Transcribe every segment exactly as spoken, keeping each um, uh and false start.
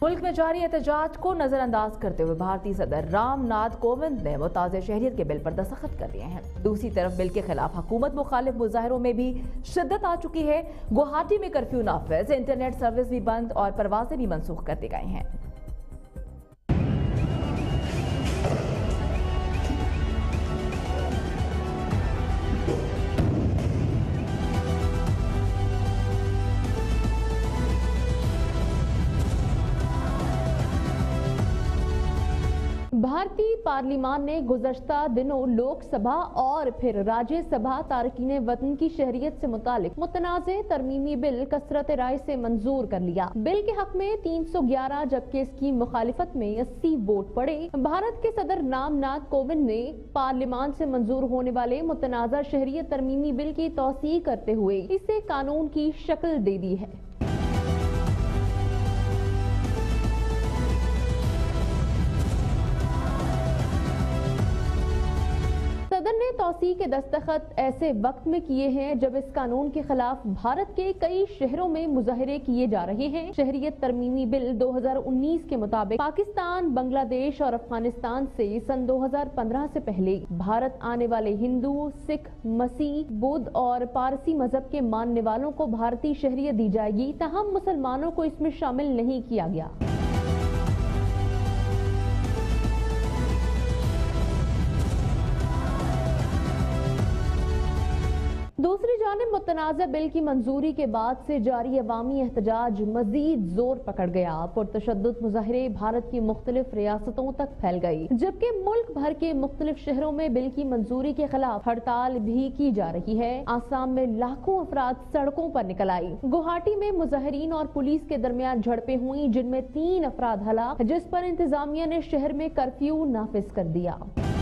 मुल्क में जारी एहतजाज को नजरअंदाज करते हुए भारतीय सदर राम नाथ कोविंद ने मुताज़ शहरियत के बिल पर दस्तखत कर दिए हैं। दूसरी तरफ बिल के खिलाफ हुकूमत मुखालिफ मुजाहरों में भी शिद्दत आ चुकी है। गुवाहाटी में कर्फ्यू नाफिज, इंटरनेट सर्विस भी बंद और परवाजें भी मनसूख कर दी गई हैं। भारतीय पार्लियामान ने गुज़श्ता दिनों लोकसभा और फिर राज्यसभा तारकीन वतन की शहरियत से मुतालिक मुतनाज़े तरमीमी बिल कसरत राय से मंजूर कर लिया। बिल के हक में तीन सौ ग्यारह जबकि इसकी मुखालिफत में अस्सी वोट पड़े। भारत के सदर राम नाथ कोविंद ने पार्लियामान से मंजूर होने वाले मुतनाज़ा शहरियत तरमीमी बिल की तौसीह करते हुए इसे कानून की शक्ल दे दी है। सदन ने तौसीह के दस्तखत ऐसे वक्त में किए हैं जब इस कानून के खिलाफ भारत के कई शहरों में मुजाहरे किए जा रहे हैं। शहरियत तरमीमी बिल दो हजार उन्नीस के मुताबिक पाकिस्तान, बांग्लादेश और अफगानिस्तान से सन दो हजार पंद्रह से पहले भारत आने वाले हिंदू, सिख, मसीह, बुद्ध और पारसी मजहब के मानने वालों को भारतीय शहरियत दी जाएगी। तहम मुसलमानों को इसमें शामिल नहीं किया गया। दूसरी जानिब मुतनाज़ा बिल की मंजूरी के बाद से जारी अवामी एहतजाज मजीद जोर पकड़ गया। पुरतशद्दुद मुजाहरे भारत की मुख्तलिफ रियासतों तक फैल गई, जबकि मुल्क भर के मुख्तलिफ शहरों में बिल की मंजूरी के खिलाफ हड़ताल भी की जा रही है। आसाम में लाखों अफराद सड़कों पर निकल आई। गुवाहाटी में मुजाहरीन और पुलिस के दरमियान झड़पें हुई, जिनमें तीन अफराद हलाक, जिस पर इंतजामिया ने शहर में कर्फ्यू नाफिज कर दिया।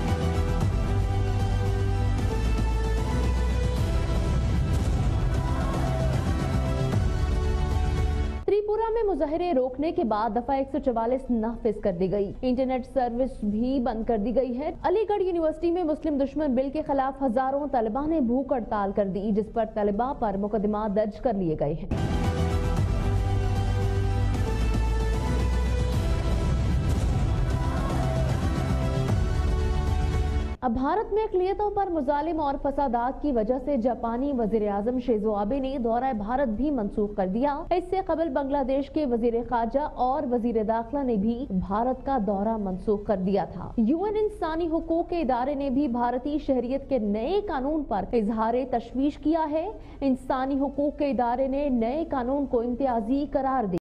त्रिपुरा में मुजाहरे रोकने के बाद दफा एक सौ चवालीस नाफिज कर दी गई। इंटरनेट सर्विस भी बंद कर दी गई है। अलीगढ़ यूनिवर्सिटी में मुस्लिम दुश्मन बिल के खिलाफ हजारों तलबा ने भूख हड़ताल कर दी, जिस पर तलबा पर मुकदमा दर्ज कर लिए गए हैं। अब भारत में अक़लियतों पर मुजालिम और फसादात की वजह से जापानी वज़ीर आज़म शिंजो आबे ने दौरा भारत भी मंसूख कर दिया। इससे कबल बांग्लादेश के वज़ीर ख़ारजा और वज़ीर दाखिला ने भी भारत का दौरा मंसूख कर दिया था। यूएन इंसानी हुकूक के इदारे ने भी भारतीय शहरियत के नए कानून पर इजहार तशवीश किया है। इंसानी हुकूक के इदारे ने नए कानून को इम्तियाजी करार दिया।